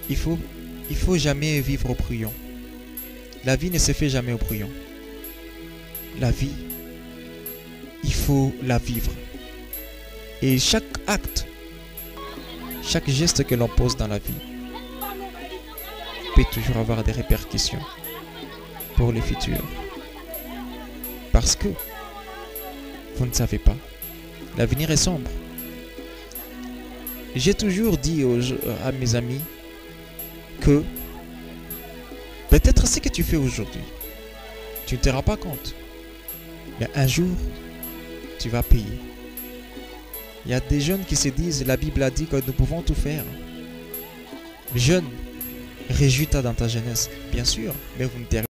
il faut jamais vivre au brouillon. La vie ne se fait jamais au brouillon. La vie, il faut la vivre. Et chaque acte, chaque geste que l'on pose dans la vie peut toujours avoir des répercussions pour le futur. Parce que vous ne savez pas, l'avenir est sombre. J'ai toujours dit à mes amis que peut-être ce que tu fais aujourd'hui, tu ne te rends pas compte. Mais un jour, tu vas payer. Il y a des jeunes qui se disent, la Bible a dit que nous pouvons tout faire. Jeune, réjouis-toi dans ta jeunesse, bien sûr, mais vous ne